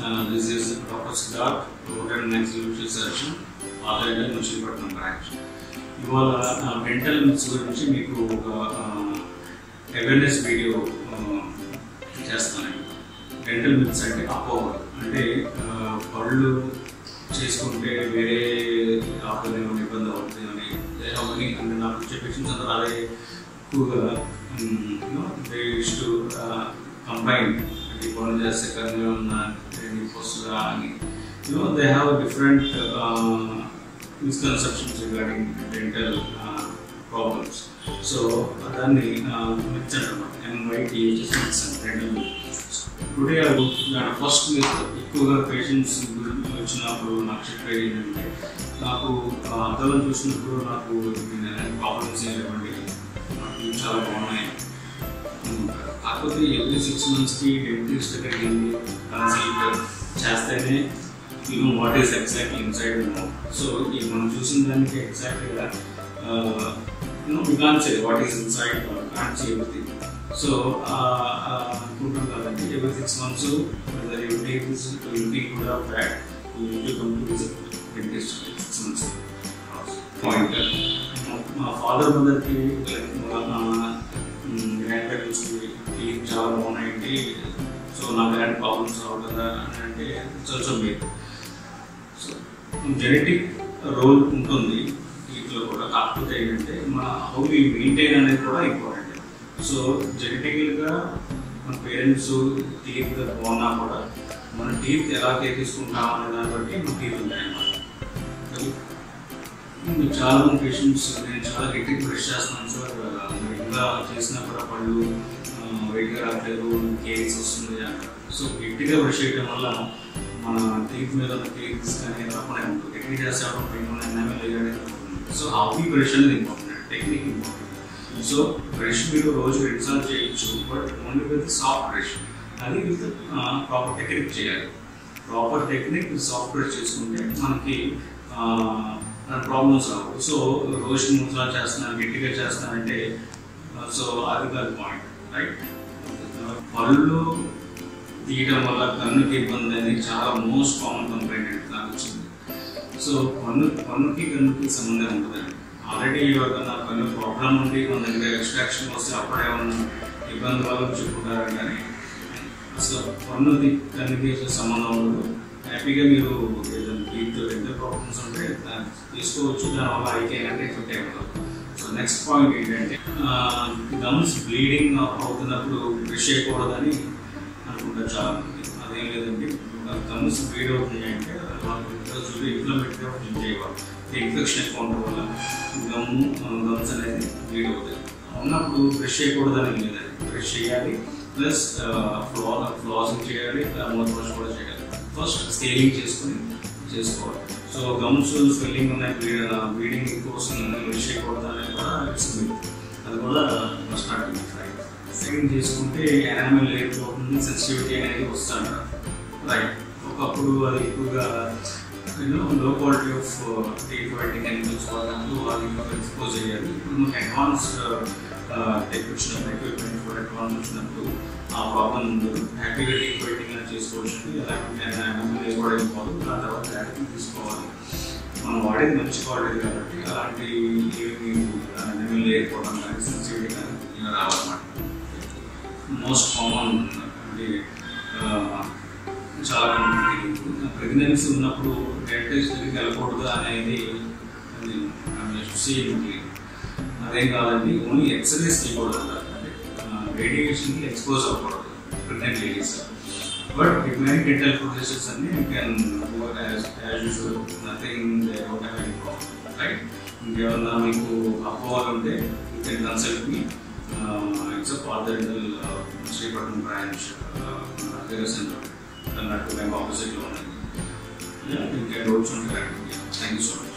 This is Dr. Siddharth, Root and Maxillofacial Surgeon, Partha Dental II branch. ఇవాళ dental myths గురించి మీకు ఒక awareness video చేస్తానండి. Dental myths అంటే అపోహలు, అంటే పళ్ళు చేసుకుంటే వేరే ఆపదనే ఇబ్బంది అవుతుంది అని అంటే నాకు వచ్చే పేషెంట్స్ అందరూ అదే ఎక్కువగా దే యూస్ టు కంబైన్ అంటే పనులు చేస్తే కన్నా ఉన్న వస్తుందా అని they have different misconceptions regarding dental problems. So దాన్ని మిత్స్ అంటారు, MYTHS myths dental myths. Today I would first myth ఎక్కువగా పేషెంట్స్ వచ్చినప్పుడు నాకు చెప్పేది ఏంటంటే, నాకు అద్దంలో చూసినప్పుడు నాకు ప్రాబ్లమ్స్ ఏం లేవండి, నాకు చాలా బాగున్నాయి. కాకపోతే ఎవ్రీ 6 monthsకి డెంటిస్ట్ దగ్గరికి వెళ్ళి కన్సల్ట్ చేస్తేనే you know what is exactly inside the mouth. So if మనం చూసిన దానికి exactly we can't say what is inside or can't see everything. So అనుకుంటాం కదండి, every 6 months whether you take this will be good or bad, you need to come to visit dentist 6 months. Point మా father మదర్కి grand పేరెంట్స్కి చాలా బాగున్నాయండి, so నాకు ఎలాంటి problems అవుతుందా అని అంటే it's also make. So genetic role ఉంటుంది వీటిలో కూడా, కాకపోతే ఏంటంటే మన హౌ వి మెయింటైన్ అనేది కూడా ఇంపార్టెంట్. సో జెనెటికల్గా మన పేరెంట్స్ టీత్ బాగున్నా కూడా మన టీత్ ఎలా కేర్ తీసుకుంటాం అనే దాన్ని బట్టి మన టీత్ ఉంటాయన్నమాట. చాలా మంది పేషెంట్స్ నేను చాలా గట్టిగా బ్రష్ చేస్తున్నాను సార్, ఇంకా చేసినా కూడా పళ్ళు వెయిట్గా రావట్లేదు, కేక్స్ వస్తుంది అంటారు. సో గట్టిగా బ్రష్ చేయడం వల్ల మన టీత్ మీద కేక్స్ కానీ రాకుండా ఉంటుంది, గట్టిగా చేస్తే. సో హౌ వి బ్రష్ అనేది important, technique important. So brush మీరు రోజు 2 సార్లు చేయొచ్చు, but only with soft brush, అది విత్ ప్రాపర్ టెక్నిక్ చేయాలి. ప్రాపర్ టెక్నిక్ సాఫ్ట్ బ్రష్ చేసుకుంటే మనకి ప్రాబ్లమ్స్ రావు. సో రోజు 3 సార్లు చేస్తున్నాను, గట్టిగా చేస్తానంటే సో అది కాదు పాయింట్, రైట్? పళ్ళు తీయడం వల్ల కన్నుకి ఇబ్బంది అనేది చాలా మోస్ట్ కామన్ కంప్లైంట్ అంటే నాకు వచ్చింది. సో పన్నుకి కన్నుకి సంబంధం ఉంటుందండి. ఆల్రెడీ నా కన్ను ప్రాబ్లం ఉండి మన దగ్గర ఎక్స్ట్రాక్షన్ వస్తే అప్పుడే ఉన్న ఇబ్బంది వల్ల చెప్పుకుంటారు, కానీ అసలు పన్నుకి కన్నుకి సంబంధం ఉండదు. హ్యాపీగా మీరు టీత్ ఎంత ప్రాబ్లమ్స్ ఉంటే తీసుకోవచ్చు, దానివల్ల ఐకే అంటే ఎఫెక్ట్ అవ్వదు. సో నెక్స్ట్ పాయింట్ ఏంటంటే, గమ్స్ బ్లీడింగ్ అవుతున్నప్పుడు బ్రష్ చేయకూడదని అనుకుంటారు చాలా మంది. అదేం లేదండి, గమ్స్ బ్లీడ్ అవుతుంది అంటే ఇన్ఫ్లమేటరీగా క్లీన్ చేయాలి. ఇన్ఫెక్షన్ ఎక్కువ ఉండడం వల్ల గమ్స్ అనేది బ్లీడ్ అవుతుంది. ఉన్నప్పుడు బ్రష్ చేయకూడదని లేదండి, బ్రష్ చేయాలి, ప్లస్ ఫ్లాసింగ్ చేయాలి, మౌత్ వాష్ కూడా చేయాలి. ఫస్ట్ స్కేలింగ్ చేసుకోవాలి. సో గమ్స్ స్వెల్లింగ్ ఉన్నాయి, బ్లీడింగ్ కోసం బ్రష్ చేయకూడదు అనేది కూడా అది కూడా ఫస్ట్ సెకండ్ చేసుకుంటే ఎనామిల్ లేయర్ అవుతుంది, సెన్సిటివిటీ అనేది వస్తుంది, రైట్? ఒకప్పుడు అది ఎక్కువగా low quality of teeth whitening chemicals వాడినప్పుడు అది ఎక్స్పోజ్ అయ్యారు. ఇప్పుడు మనకు అడ్వాన్స్డ్ టెక్ వచ్చినప్పుడు, ఎక్విప్మెంట్ కూడా అడ్వాన్స్ వచ్చినప్పుడు ఆ ప్రాబ్లం ఉండదు. హ్యాపీగా టీత్ వైటింగ్ అనేది చేసుకోవచ్చు. అలాంటి ఎనామిల్ లేయర్ కూడా అయిపోదు, దాని తర్వాత డైరెక్ట్ తీసుకోవాలి. మనం వాడేది మంచి క్వాలిటీ కాబట్టి అలాంటి ఎనామిల్ లేయర్ కూడా కానీ సెన్సిటివిటీ కానీ రావాలన్నమాట. మోస్ట్ కామన్ అంటే చాలా ప్రెగ్నెన్సీ ఉన్నప్పుడు డెంటిస్ట్ దగ్గరికి వెళ్ళకూడదు అనేది అదేం కాదండి, ఓన్లీ ఎక్సర్సైజ్ చేయకూడదు, అంటే రేడియేషన్కి ఎక్స్పోజ్ అవ్వకూడదు pregnant ladies. But remaining dental processes అన్ని you can go as usual, nothing they don't have any problem, right? ఇంకేమన్నా మీకు అపోహలు ఉంటే you can consult me. It's a Partha Dental II branch, Hyderabad, Karnataka, opposite. You can go to. Thank you so much.